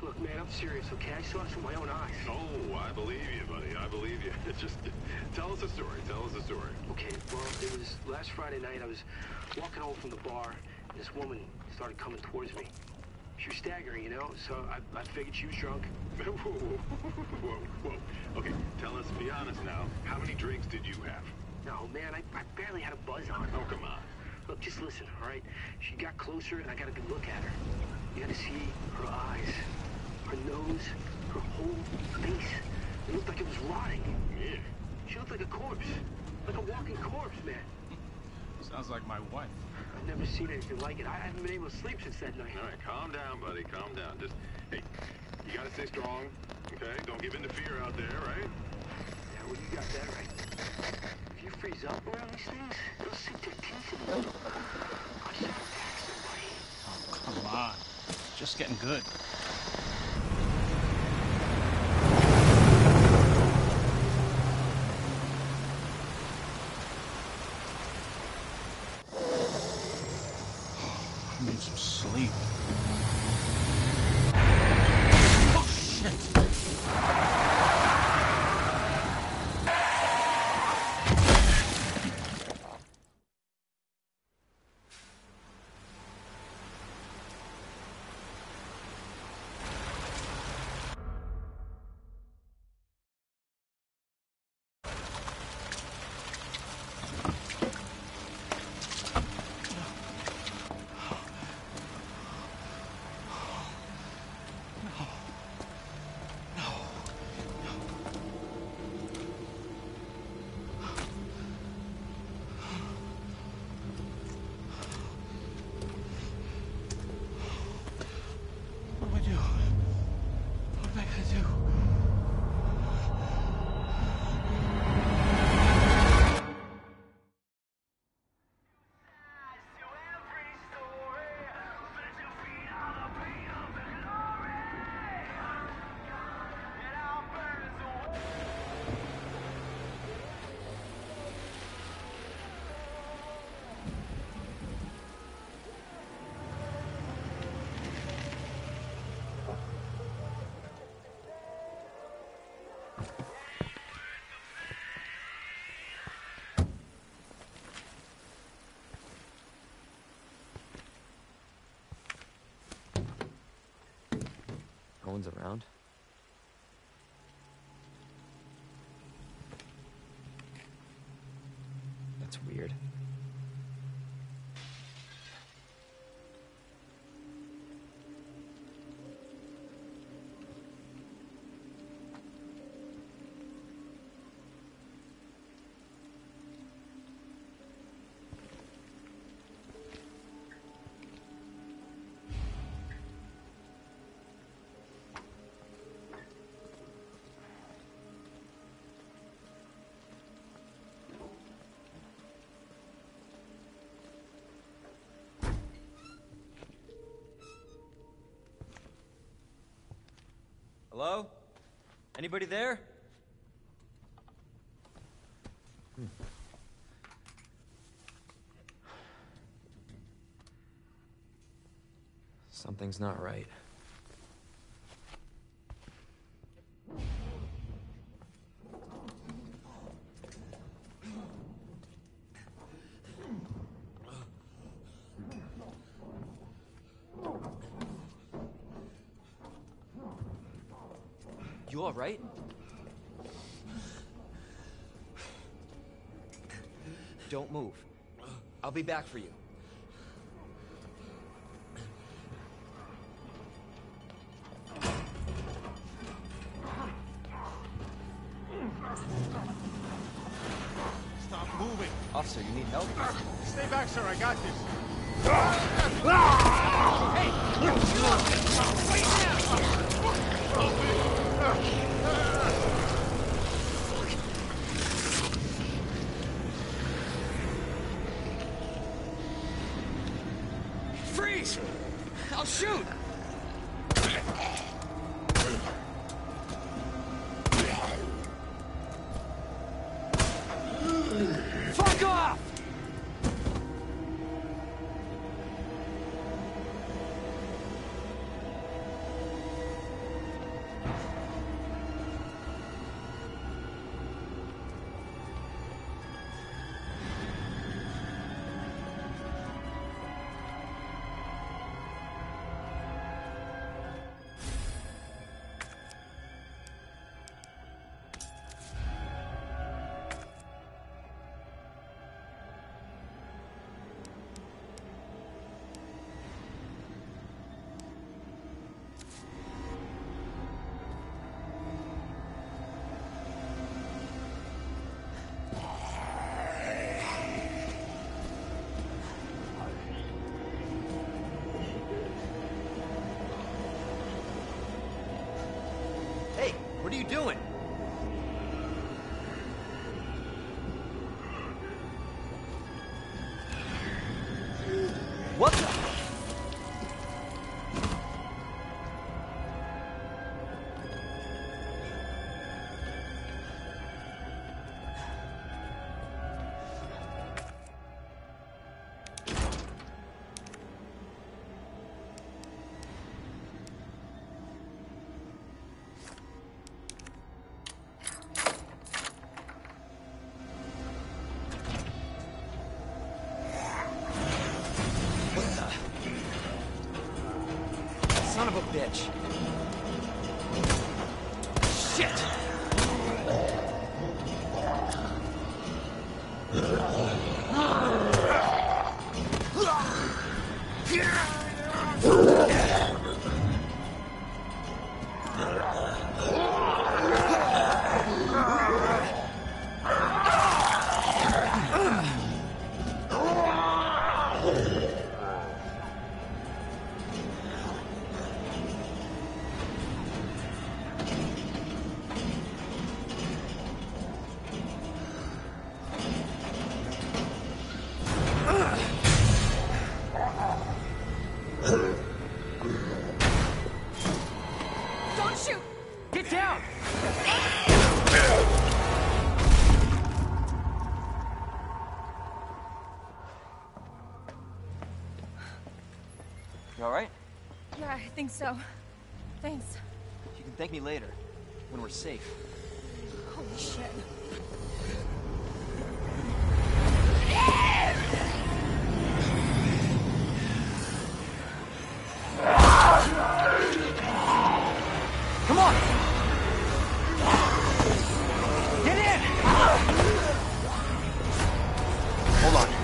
Look, man, I'm serious, okay? I saw this with my own eyes. Oh, I believe you, buddy. I believe you. Just tell us a story. Tell us a story. Okay, well, it was last Friday night. I was walking home from the bar, and this woman started coming towards me. She was staggering, you know, so I figured she was drunk. Whoa. Okay, tell us, be honest now. How many drinks did you have? No, man, I barely had a buzz on. Oh, come on. Look, just listen, all right? She got closer, and I got a good look at her. You had to see her eyes, her nose, her whole face. It looked like it was rotting. Yeah. She looked like a corpse. Like a walking corpse, man. Sounds like my wife. I've never seen anything like it. I haven't been able to sleep since that night. All right, calm down, buddy. Calm down. Just, hey, you gotta stay strong, okay? Don't give in to fear out there, right? Yeah, well, you got that right. If you freeze up around these things, they'll sink their teeth in you. I should attack somebody. Oh, come on. Just getting good. I need some sleep. Oh, shit! No one's around. That's weird. Hello? Anybody there? Something's not right. You all right? Don't move. I'll be back for you. Stop moving. Officer, you need help? Stay back, sir. I got this. Freeze! I'll shoot! Fuck off! are you doing? What the? Son of a bitch. Shit! Don't shoot! Get down! You alright? Yeah, I think so. Thanks. You can thank me later, when we're safe. Holy shit. Come on! Get in! Hold on.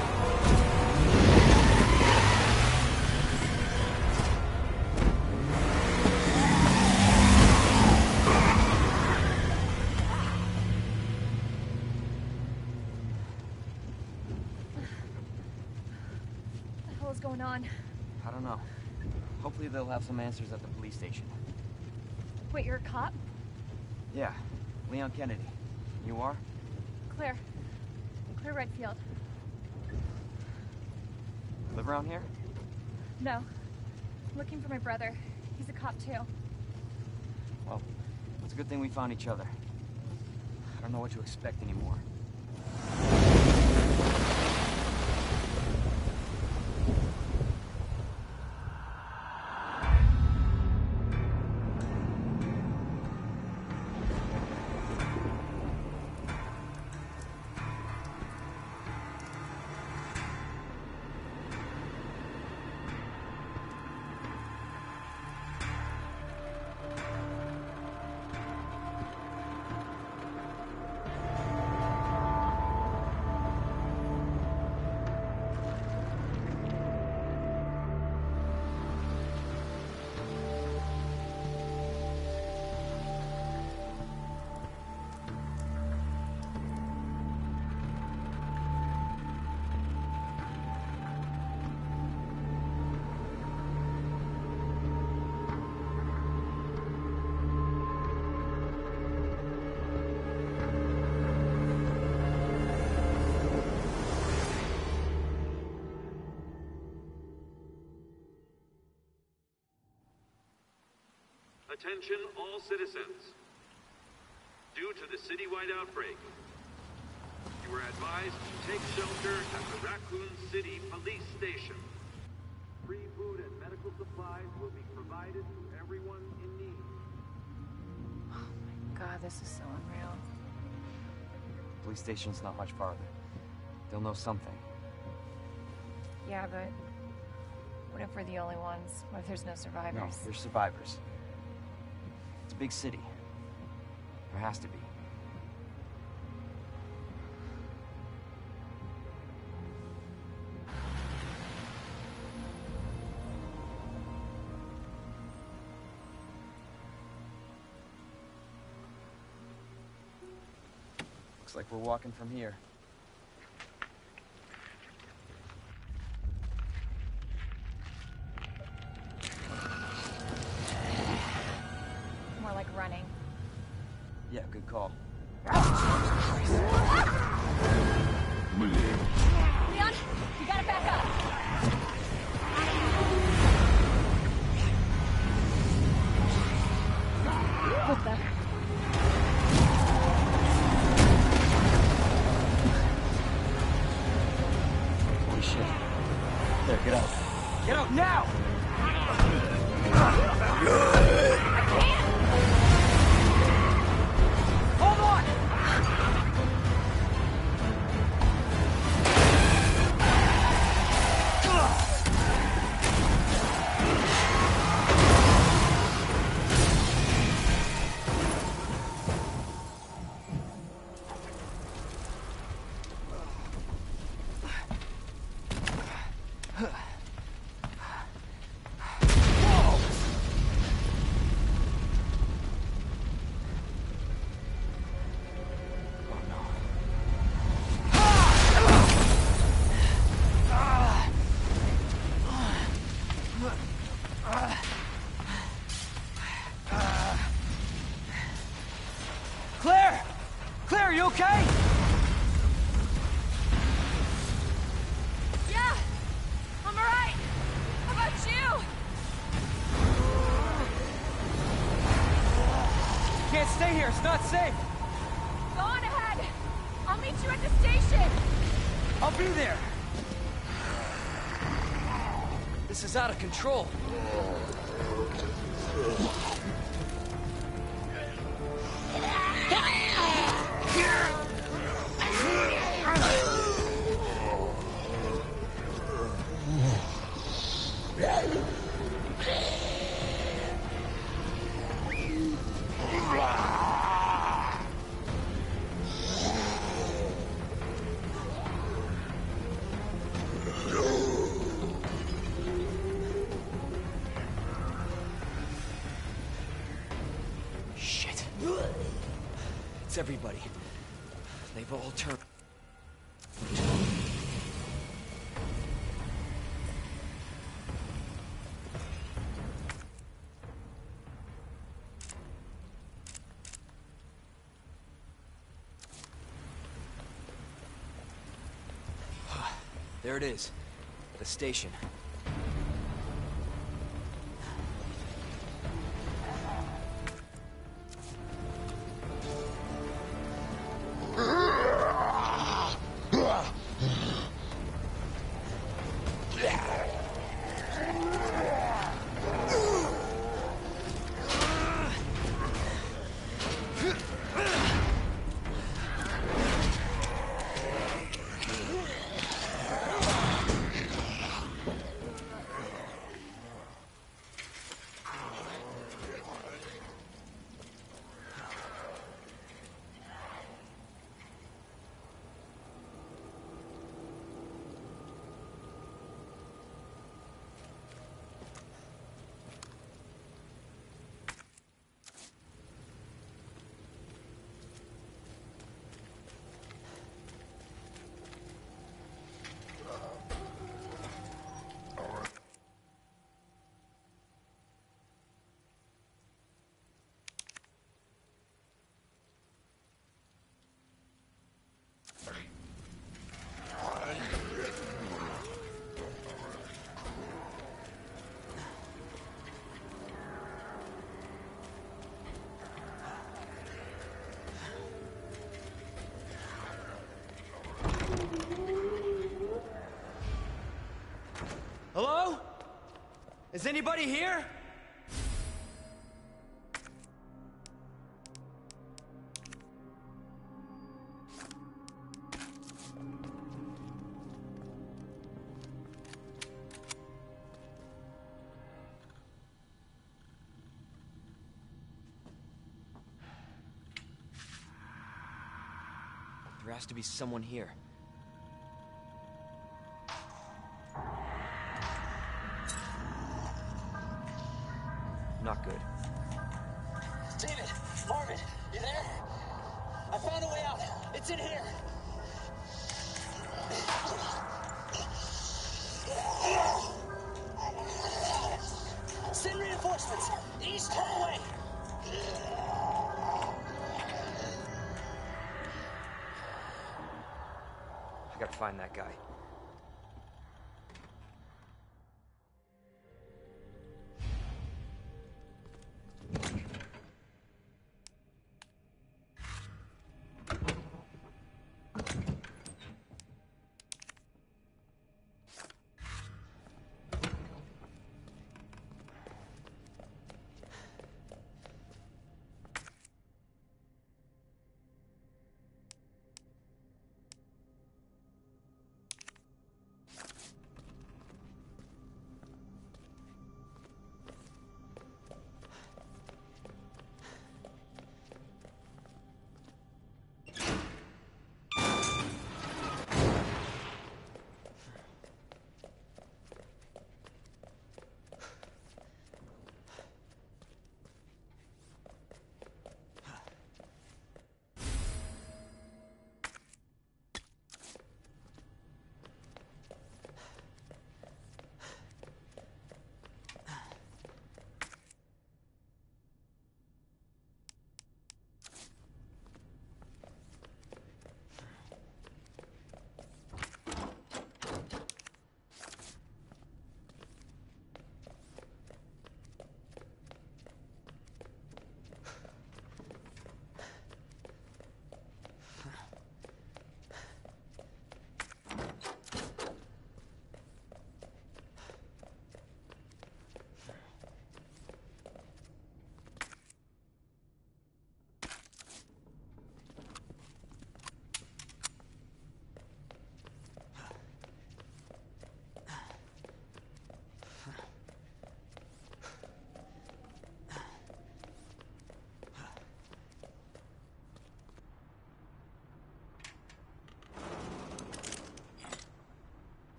What the hell is going on? I don't know. Hopefully they'll have some answers at the police station. Wait, you're a cop? Yeah, Leon Kennedy. You are? Claire. Claire Redfield. Live around here? No. I'm looking for my brother. He's a cop too. Well, it's a good thing we found each other. I don't know what to expect anymore. Attention all citizens. Due to the citywide outbreak, you are advised to take shelter at the Raccoon City Police Station. Free food and medical supplies will be provided to everyone in need. Oh my god, this is so unreal. Police station's not much farther. They'll know something. Yeah, but what if we're the only ones? What if there's no No, survivors? there's survivors. It's a big city. There has to be. Looks like we're walking from here. More like running. Good call. Leon, you gotta back up. What the? Holy shit. There, get out. Get out now! Hold on! Claire! Claire, are you okay? Yeah, I'm alright. How about you? Can't stay here, it's not safe. Go on ahead. I'll meet you at the station. I'll be there. This is out of control. Shit. It's everybody. They've all turned. There it is. The station. Hello? Is anybody here? There has to be someone here. Not good. David! Marvin! You there? I found a way out. It's in here. Send reinforcements. East hallway. Gotta find that guy.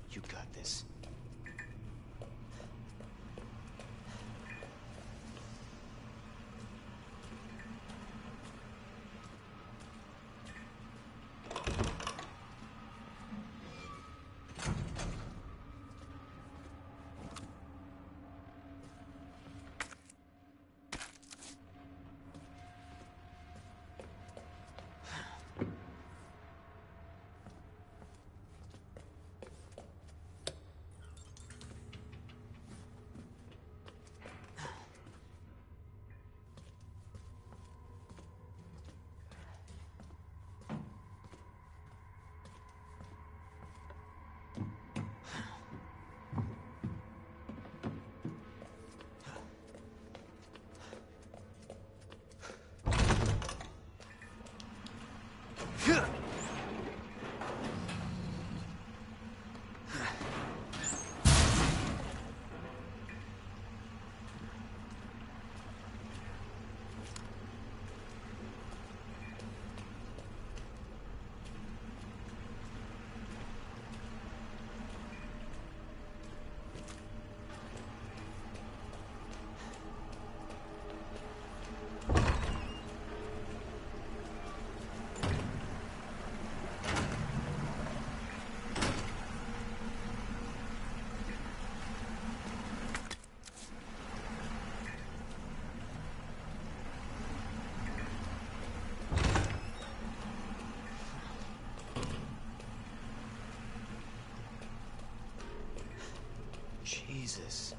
You got this. Jesus.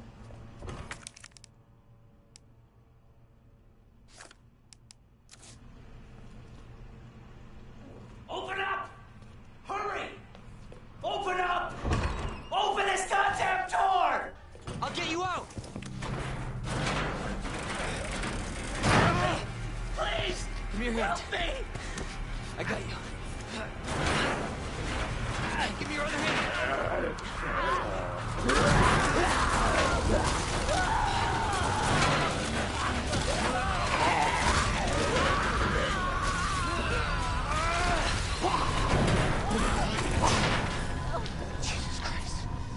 Open up! Hurry! Open up! Open this goddamn door! I'll get you out! Please! Give me your hand. Help me! I got you. Give me your other hand. Jesus Christ.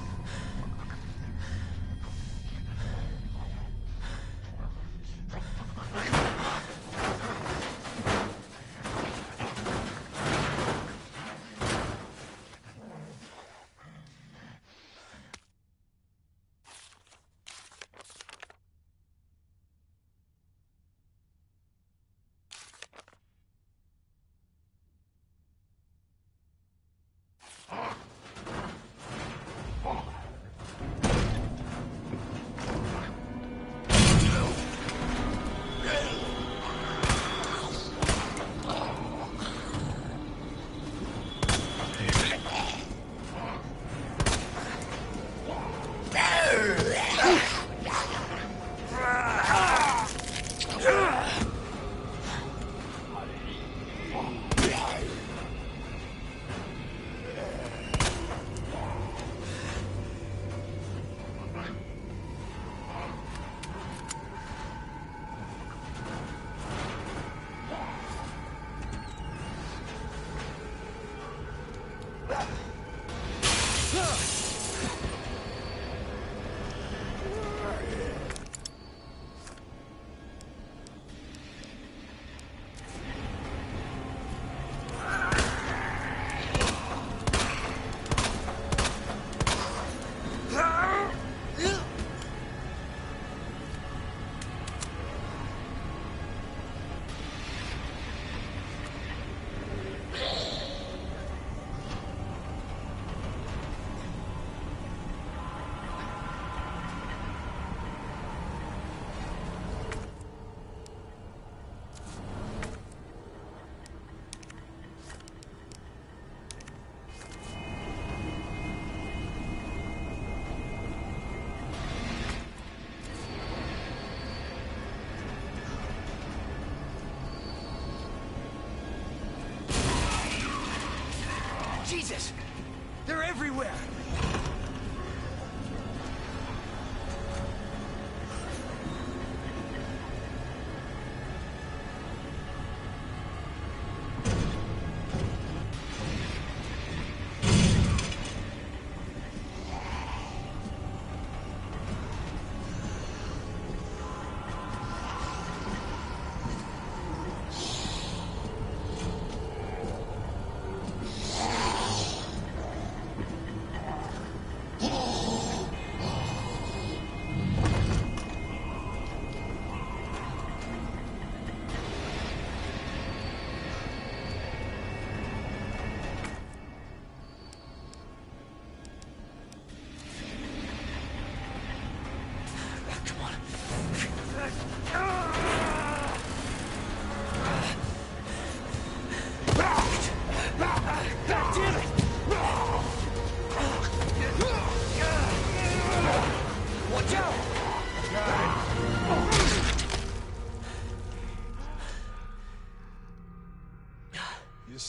Jesus! They're everywhere!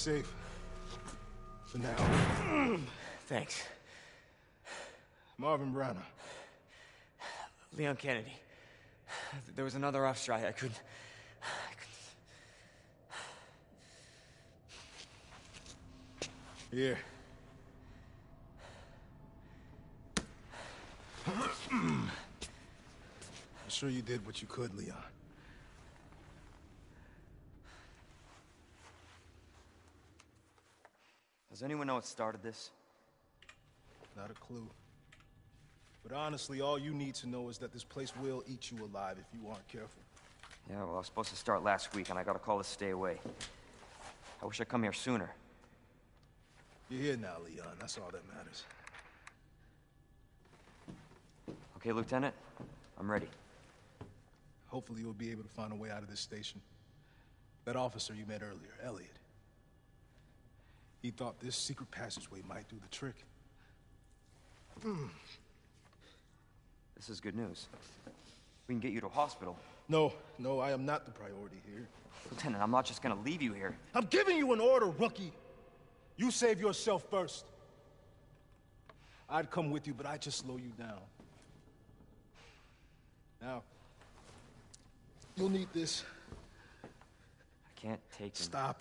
safe. For now. Thanks. Marvin Browner. Leon Kennedy. There was another off strike. I couldn't... Here. I'm sure you did what you could, Leon. Does anyone know what started this? Not a clue. But honestly, all you need to know is that this place will eat you alive if you aren't careful. Yeah, well, I was supposed to start last week, and I got a call to stay away. I wish I'd come here sooner. You're here now, Leon. That's all that matters. Okay, Lieutenant? I'm ready. Hopefully you'll be able to find a way out of this station. That officer you met earlier, Elliot. He thought this secret passageway might do the trick. This is good news. We can get you to a hospital. No, I am not the priority here. Lieutenant, I'm not just gonna leave you here. I'm giving you an order, rookie! You save yourself first. I'd come with you, but I'd just slow you down. Now, you'll need this. I can't take him. Stop.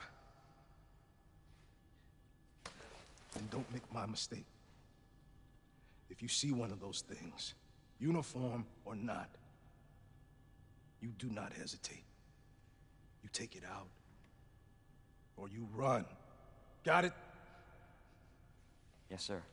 And don't make my mistake. If you see one of those things, uniform or not, you do not hesitate. You take it out, or you run. Got it? Yes, sir.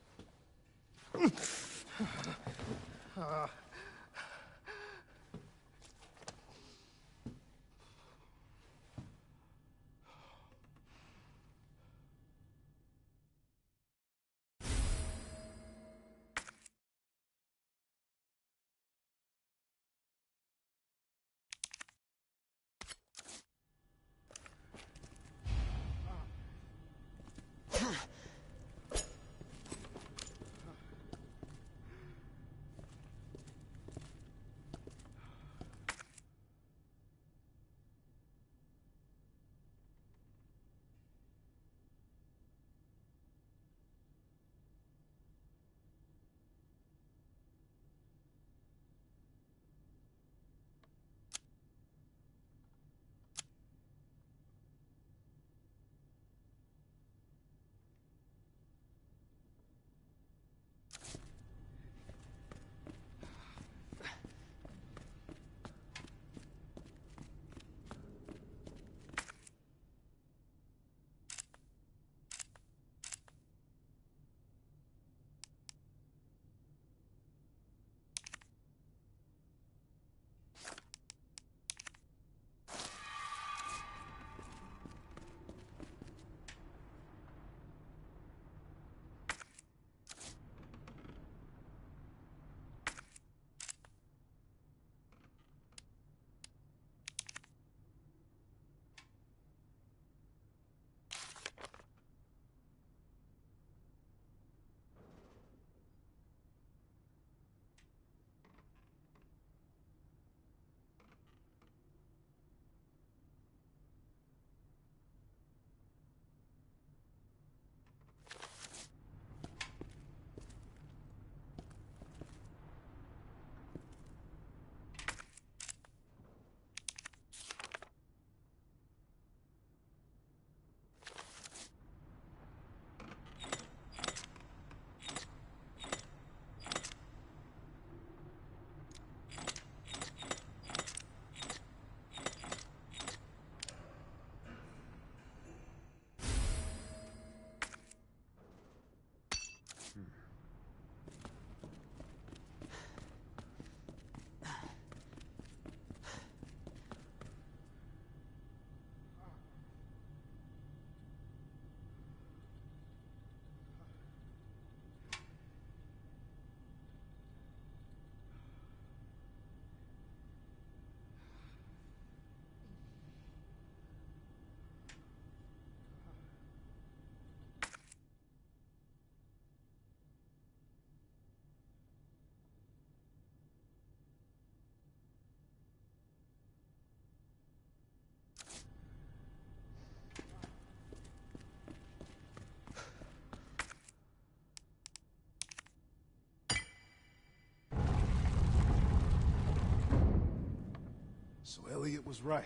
So Elliot was right.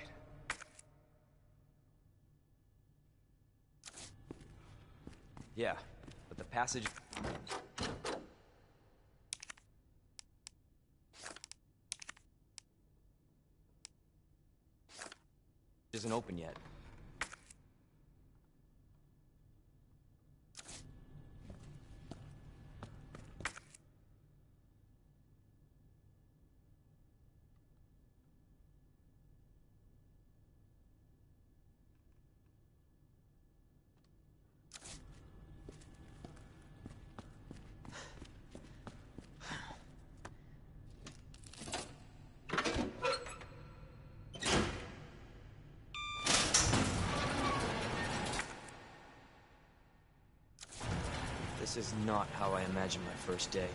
Yeah, but the passage... isn't open yet. This is not how I imagined my first day.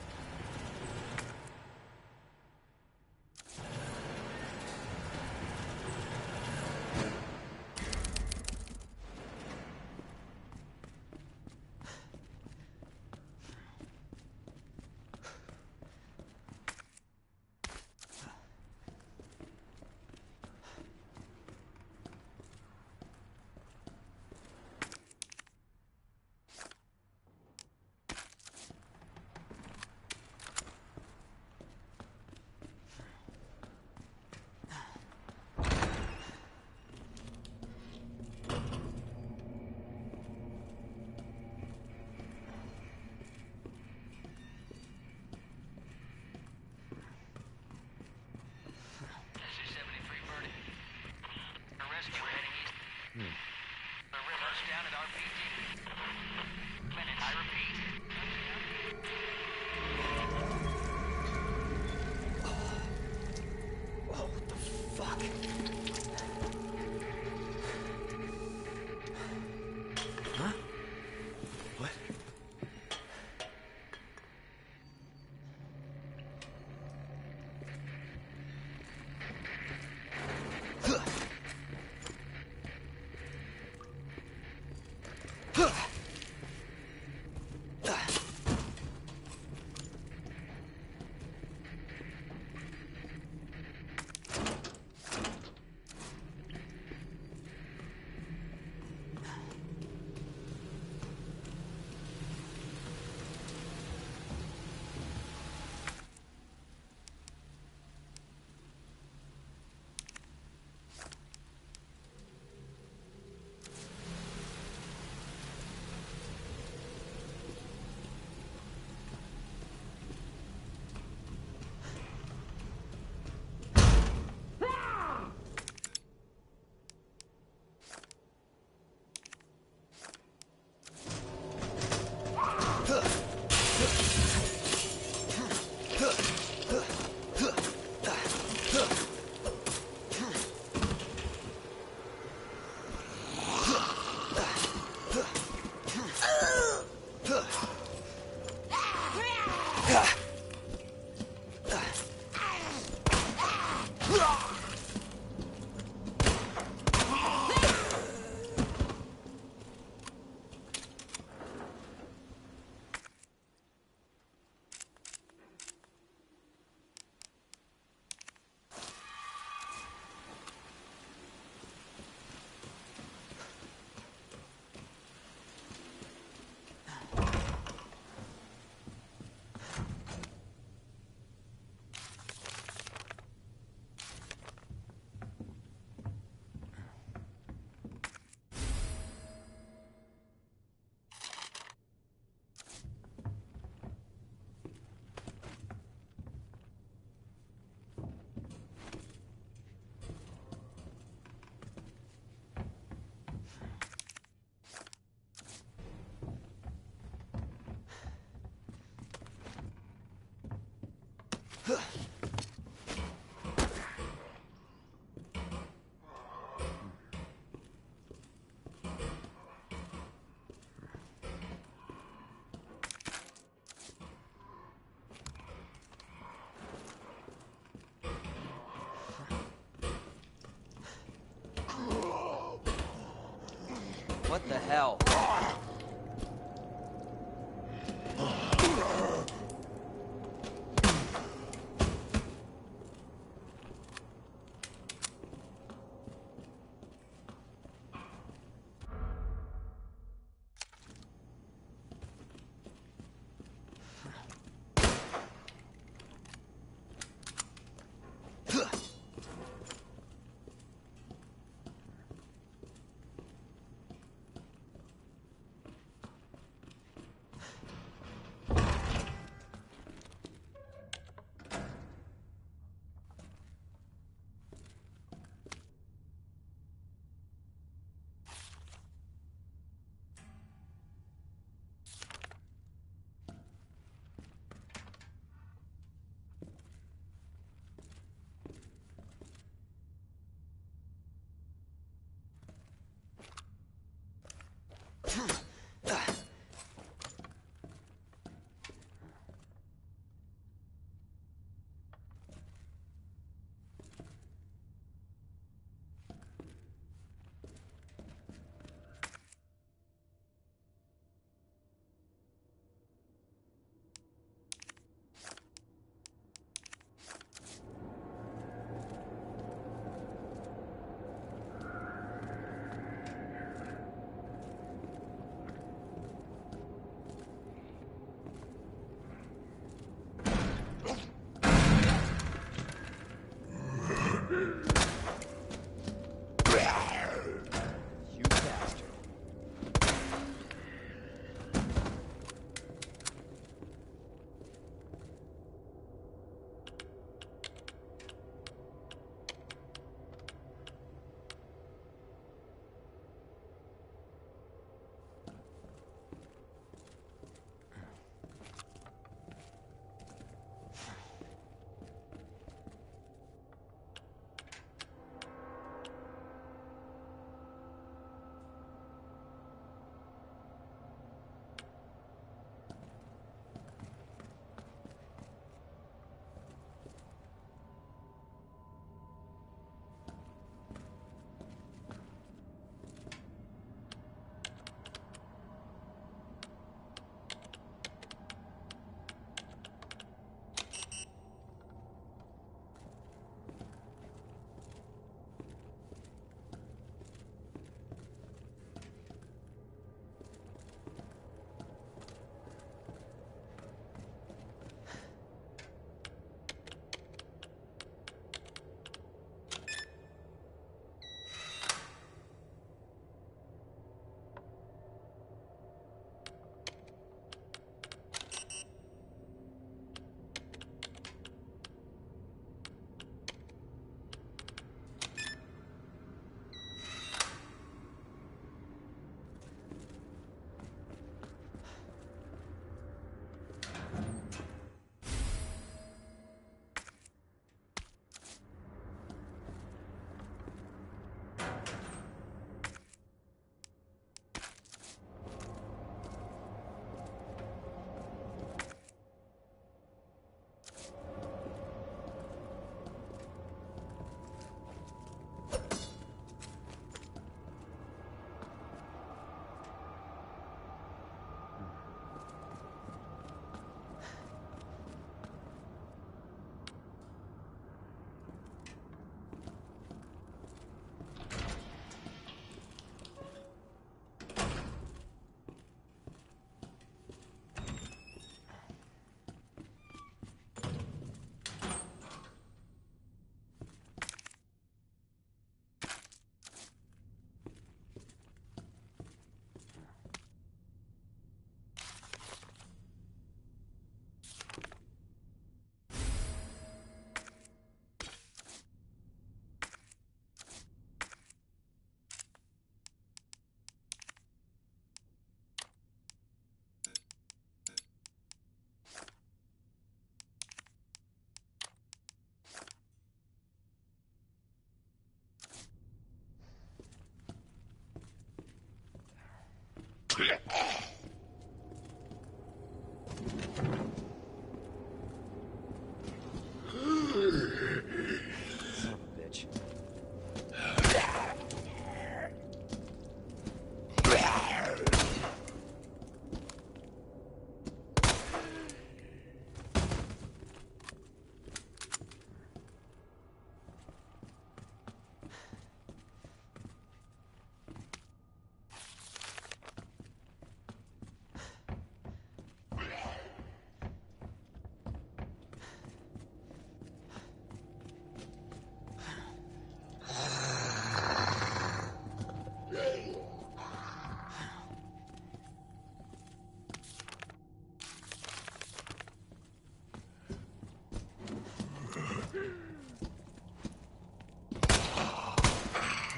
What the hell?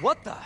What the?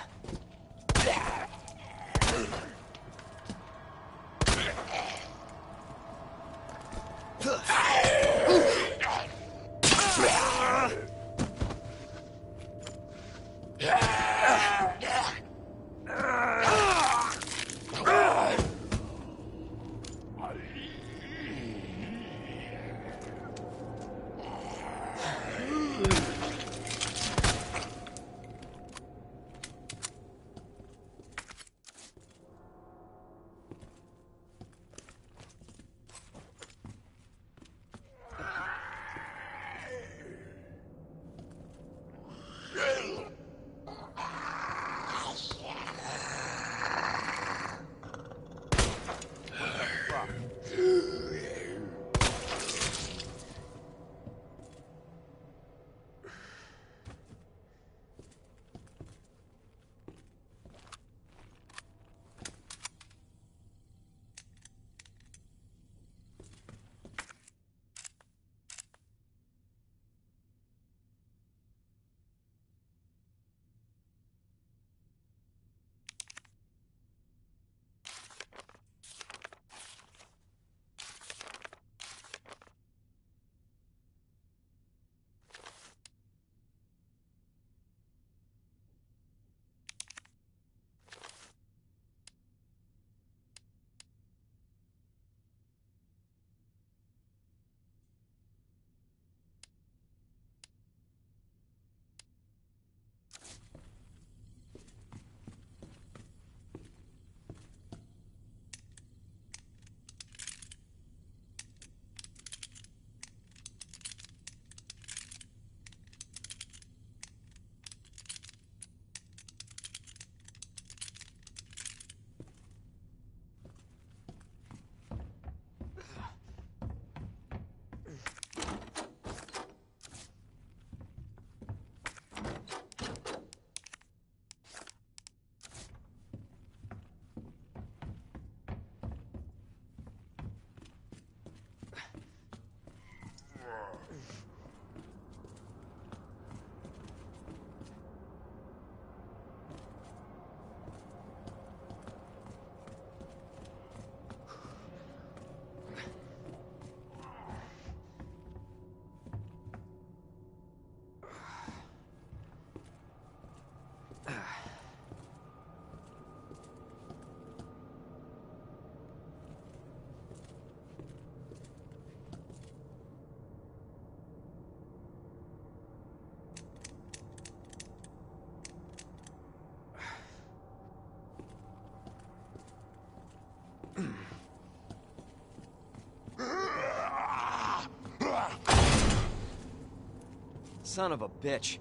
Son of a bitch.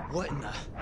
What in the...